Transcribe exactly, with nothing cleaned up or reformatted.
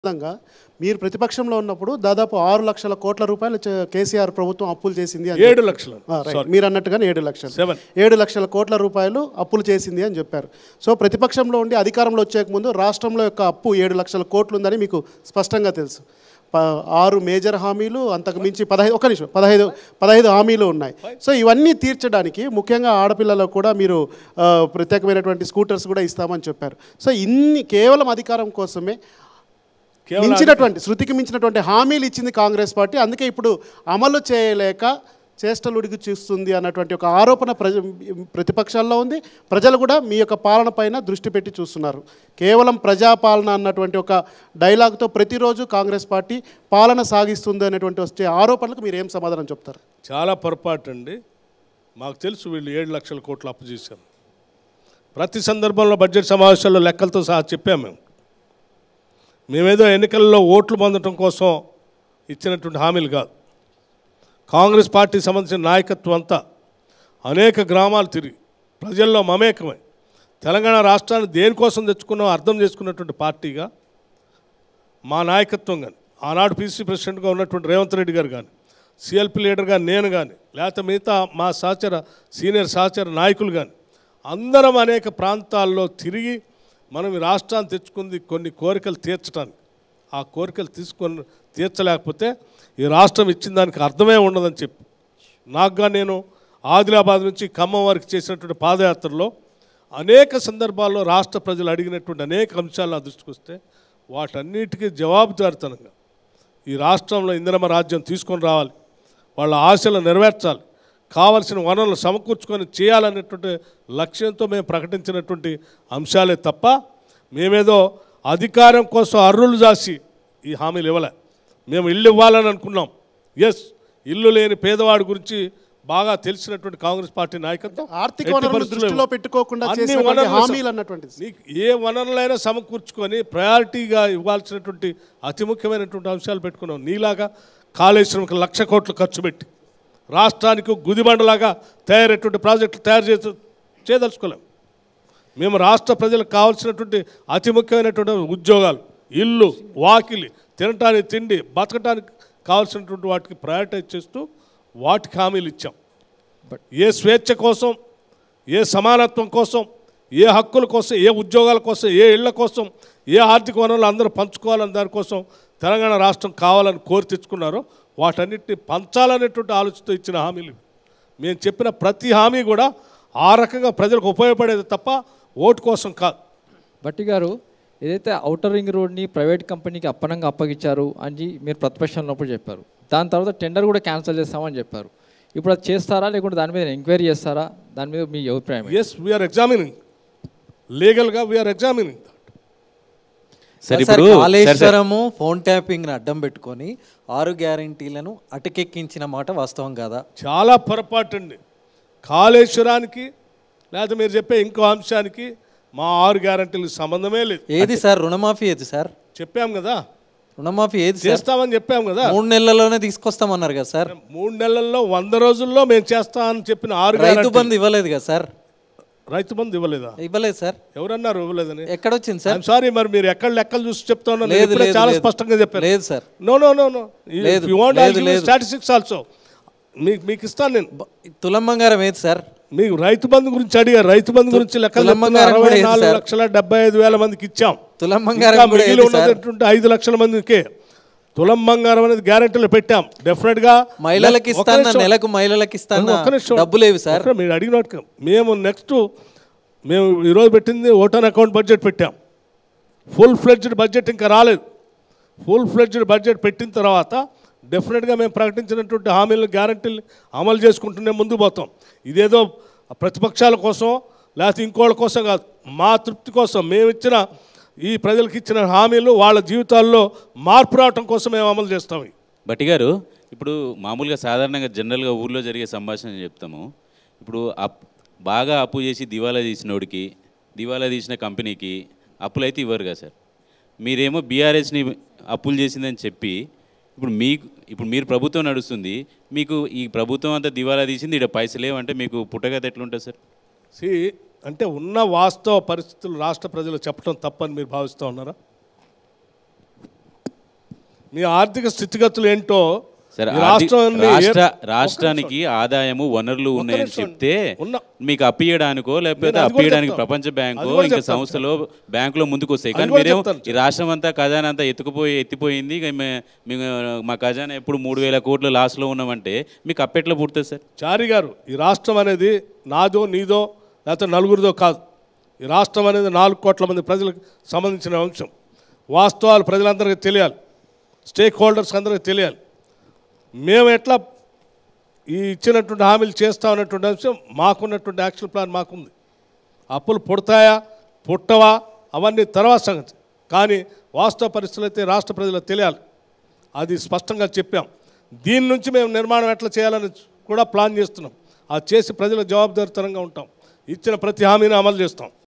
విధంగా మీరు ప్రతిపక్షంలో ఉన్నప్పుడు దాదాపు ఆరు లక్షల కోట్ల రూపాయలు కేసీఆర్ ప్రభుత్వం అప్పులు చేసింది అని ఏడు లక్షలు మీరు అన్నట్టుగానే ఏడు లక్షలు ఏడు లక్షల కోట్ల రూపాయలు అప్పులు చేసింది అని చెప్పారు. సో ప్రతిపక్షంలో ఉండి అధికారంలో వచ్చేక ముందు రాష్ట్రంలో యొక్క అప్పు ఏడు లక్షల కోట్లు ఉందని మీకు స్పష్టంగా తెలుసు. ఆరు మేజర్ హామీలు, అంతకు మించి పదహైదు ఒక నిమిషం పదహైదు పదహైదు హామీలు ఉన్నాయి. సో ఇవన్నీ తీర్చడానికి ముఖ్యంగా ఆడపిల్లలకు కూడా మీరు ప్రత్యేకమైనటువంటి స్కూటర్స్ కూడా ఇస్తామని చెప్పారు. సో ఇన్ని కేవలం అధికారం కోసమే మించినటువంటి శృతికి మించినటువంటి హామీలు ఇచ్చింది కాంగ్రెస్ పార్టీ. అందుకే ఇప్పుడు అమలు చేయలేక చేష్టలుడికి చూస్తుంది అన్నటువంటి ఒక ఆరోపణ ప్రజ ప్రతిపక్షాల్లో ఉంది. ప్రజలు కూడా మీ యొక్క పాలన పైన దృష్టి పెట్టి చూస్తున్నారు. కేవలం ప్రజాపాలన అన్నటువంటి ఒక డైలాగ్తో ప్రతిరోజు కాంగ్రెస్ పార్టీ పాలన సాగిస్తుంది అనేటువంటి వచ్చే ఆరోపణలకు మీరు ఏం సమాధానం చెప్తారు? చాలా పొరపాటు అండి. మాకు తెలుసు వీళ్ళు ఏడు లక్షల కోట్లు అప్పు చేశారు. ప్రతి సందర్భంలో బడ్జెట్ సమావేశాల్లో లెక్కలతో సహా చెప్పాము. మేము మేమేదో ఎన్నికల్లో ఓట్లు పొందడం కోసం ఇచ్చినటువంటి హామీలు కాదు. కాంగ్రెస్ పార్టీకి సంబంధించిన నాయకత్వం అంతా అనేక గ్రామాలు తిరిగి ప్రజల్లో మమేకమై తెలంగాణ రాష్ట్రాన్ని దేనికోసం తెచ్చుకున్నామో అర్థం చేసుకున్నటువంటి పార్టీగా మా నాయకత్వం కానీ, ఆనాడు పీసీ ప్రెసిడెంట్గా ఉన్నటువంటి రేవంత్ రెడ్డి గారు కానీ, సిఎల్పి లీడర్గా నేను కానీ, లేకపోతే మిగతా మా సహచర సీనియర్ సహచర నాయకులు కానీ అందరం అనేక ప్రాంతాల్లో తిరిగి మనం ఈ రాష్ట్రాన్ని తెచ్చుకుంది కొన్ని కోరికలు తీర్చడానికి. ఆ కోరికలు తీసుకొని తీర్చలేకపోతే ఈ రాష్ట్రం ఇచ్చిన దానికి అర్థమే ఉండదని చెప్పి నాకుగా నేను ఆదిలాబాద్ నుంచి ఖమ్మం వరకు చేసినటువంటి పాదయాత్రలో అనేక సందర్భాల్లో రాష్ట్ర ప్రజలు అడిగినటువంటి అనేక అంశాలు నా దృష్టికి వస్తే వాటన్నిటికీ జవాబుదారితనంగా ఈ రాష్ట్రంలో ఇందిరమ్మ రాజ్యం తీసుకొని రావాలి, వాళ్ళ ఆశలు నెరవేర్చాలి, కావలసిన వనరులు సమకూర్చుకొని చేయాలనేటువంటి లక్ష్యంతో మేము ప్రకటించినటువంటి అంశాలే తప్ప మేమేదో అధికారం కోసం అర్రులు జాసి ఈ హామీలు ఇవ్వలే. మేము ఇల్లు ఇవ్వాలని అనుకున్నాం. ఎస్, ఇల్లు లేని పేదవాడి గురించి బాగా తెలిసినటువంటి కాంగ్రెస్ పార్టీ నాయకత్వం ఆర్థిక వనరులు దృష్టిలో పెట్టుకోకుండా హామీలు అన్నటువంటిది నీకు ఏ వనరులైనా సమకూర్చుకొని ప్రయారిటీగా ఇవ్వాల్సినటువంటి అతి ముఖ్యమైనటువంటి అంశాలు పెట్టుకున్నాం. నీలాగా కాళేశ్వరంకి లక్ష కోట్లు ఖర్చు పెట్టి రాష్ట్రానికి గుదిబండలాగా తయారైనటువంటి ప్రాజెక్టులు తయారు చేసి చేయదలుచుకోలేము. మేము రాష్ట్ర ప్రజలకు కావాల్సినటువంటి అతి ముఖ్యమైనటువంటి ఉద్యోగాలు, ఇల్లు, వాకిలి, తినటానికి తిండి, బతకటానికి కావాల్సినటువంటి వాటికి ప్రయారిటైజ్ చేస్తూ వాటికి హామీలు ఇచ్చాం. ఏ స్వేచ్ఛ కోసం, ఏ సమానత్వం కోసం, ఏ హక్కుల కోసం, ఏ ఉద్యోగాల కోసం, ఏ ఇళ్ల కోసం, ఏ ఆర్థిక వనరులు అందరూ పంచుకోవాలని దానికోసం తెలంగాణ రాష్ట్రం కావాలని కోరి తెచ్చుకున్నారో వాటన్నిటిని పంచాలనేటువంటి ఆలోచనతో ఇచ్చిన హామీలు. మేము చెప్పిన ప్రతి హామీ కూడా ఆ రకంగా ప్రజలకు ఉపయోగపడేది తప్ప ఓటు కోసం కాదు. భట్టి గారు, ఏదైతే ఔటర్ రింగ్ రోడ్ని ప్రైవేట్ కంపెనీకి అప్పనంగా అప్పగించారు అని మీరు ప్రతిపక్షంలో ఉన్నప్పుడు చెప్పారు. దాని తర్వాత టెండర్ కూడా క్యాన్సిల్ చేస్తామని చెప్పారు. ఇప్పుడు అది చేస్తారా లేకుంటే దాని మీద ఎంక్వైరీ చేస్తారా? దాని మీద మీ అభిప్రాయం? ఎస్, వీఆర్ ఎగ్జామినింగ్ లీగల్గా we're examining. Kaleshwaram phone tapping అడ్డం పెట్టుకొని ఆరు గ్యారంటీలను అటకెక్కించిన మాట వాస్తవం కాదా? చాలా పొరపాటు అండి. కాళేశ్వరానికి లేదా మీరు చెప్పే ఇంకో అంశానికి మా ఆరు గ్యారంటీలకు సంబంధమే లేదు. ఏది సార్ రుణమాఫీ? ఏది సార్? చెప్పాం కదా రుణమాఫీ ఏది చేస్తామని చెప్పాం కదా. మూడు నెలల్లోనే తీసుకొస్తామన్నారు కదా సార్. మూడు నెలల్లో వంద రోజుల్లో మేము చేస్తామని చెప్పిన ఆరు రైతు బంధు ఇవ్వలేదు కదా సార్. రైతు బంధు ఇవ్వలేదా? ఇవ్వలేదు సార్. ఎవరన్నారు ఇవ్వలేదని? ఎక్కడ వచ్చింది సార్? సారీ, మరి మీరు ఎక్కడ లెక్కలు చూసి చెప్తా ఉన్నారు? చాలా స్పష్టంగా చెప్పారు. లేదు sir. No no no no statistics also మీకు మీకు ఇస్తాను నేను. తులం బంగారం ఏది సార్? మీకు రైతు బంధు గురించి అడిగారు. రైతు బంధు గురించి లెక్కలు అరవై నాలుగు లక్షల డెబ్బై ఐదు వేల మందికి ఇచ్చాం. తులం బంగారం మిగిలి ఉన్నటువంటి ఐదు లక్షల మందికి తులం బంగారం అనేది గ్యారెంటీలు పెట్టాం. డెఫినెట్ గా మహిళలకు ఇస్తాను, నెలకు మహిళలకు ఇస్తాను, డబ్బులు లేవు సార్. మీరు అడిగినట్టు మేము నెక్స్ట్ మేము ఈరోజు పెట్టింది ఓటాన్ అకౌంట్ బడ్జెట్ పెట్టాం. ఫుల్ ఫ్లెడ్జ్డ్ బడ్జెట్ ఇంకా రాలేదు. ఫుల్ ఫ్లెడ్జ్డ్ బడ్జెట్ పెట్టిన తర్వాత డెఫినెట్గా మేము ప్రకటించినటువంటి హామీలను గ్యారంటీలు అమలు చేసుకుంటూనే ముందుకు పోతాం. ఇదేదో ప్రతిపక్షాల కోసం లేకపోతే ఇంకోళ్ళ కోసం కాదు, మా తృప్తి కోసం మేము ఇచ్చిన ఈ ప్రజలకు ఇచ్చిన హామీలు వాళ్ళ జీవితాల్లో మార్పు రావటం కోసం మేము అమలు చేస్తాం. భట్టి గారు, ఇప్పుడు మామూలుగా సాధారణంగా జనరల్గా ఊర్లో జరిగే సంభాషణ చెప్తాము. ఇప్పుడు అప్ బాగా అప్పు చేసి దివాలా తీసినోడికి, దివాలా తీసిన కంపెనీకి అప్పులు అయితే ఇవ్వరు కదా సార్. మీరేమో బీఆర్ఎస్ని అప్పులు చేసిందని చెప్పి ఇప్పుడు మీకు ఇప్పుడు మీరు ప్రభుత్వం నడుస్తుంది, మీకు ఈ ప్రభుత్వం అంతా దివాలా తీసింది, ఇక్కడ పైసలు లేవంటే మీకు పుట్టగత ఎట్లుంటుంది సార్? సి అంటే ఉన్న వాస్తవ పరిస్థితులు రాష్ట్ర ప్రజలు చెప్పడం తప్పని మీరు భావిస్తూ ఉన్నారా? మీ ఆర్థిక స్థితిగతులు ఏంటో సరే ఈ రాష్ట్రాన్ని రాష్ట్ర ఏ- రాష్ట్రానికి ఆదాయము వనరులు ఉన్నాయని నిమిషం. చెప్తే ఉన్నా. మీకు అప్పియడానికో లేకపోతే నేను అది కూడా అప్పియడానికి చెప్తాను. ప్రపంచ బ్యాంకు అది కూడా ఇంకా చెప్తాను సంస్థలు బ్యాంకులో ముందుకు వస్తాయి కానీ అది కూడా మీరేమో చెప్తాను. ఈ రాష్ట్రం అంతా ఖజానా అంతా ఎత్తుకుపోయి ఎత్తిపోయింది ఇక మే- మేము మా ఖజానా ఎప్పుడు మూడు వేల కోట్లు లాస్లో ఉన్నామంటే మీకు అప్పెట్లో పుడుతుంది సార్. చారి గారు, ఈ రాష్ట్రం అనేది నాదో నీదో లేకపోతే నలుగురిదో కాదు. ఈ రాష్ట్రం అనేది నాలుగు కోట్ల మంది ప్రజలకు సంబంధించిన అంశం. వాస్తవాలు ప్రజలందరికీ తెలియాలి, స్టేక్ హోల్డర్స్కి అందరికీ తెలియాలి. మేము ఎట్లా ఈ ఇచ్చినటువంటి హామీలు చేస్తామన్నటువంటి అంశం మాకున్నటువంటి యాక్షన్ ప్లాన్ మాకుంది. అప్పులు పుడతాయా పుట్టవా అవన్నీ తర్వాత సంగతి, కానీ వాస్తవ పరిస్థితులు అయితే రాష్ట్ర ప్రజలకు తెలియాలి. అది స్పష్టంగా చెప్పాం. దీని నుంచి మేము నిర్మాణం ఎట్లా చేయాలని కూడా ప్లాన్ చేస్తున్నాం. అది చేసి ప్రజల జవాబుదారీతనంగా ఉంటాం. ఇచ్చిన ప్రతి హామీని అమలు చేస్తాం.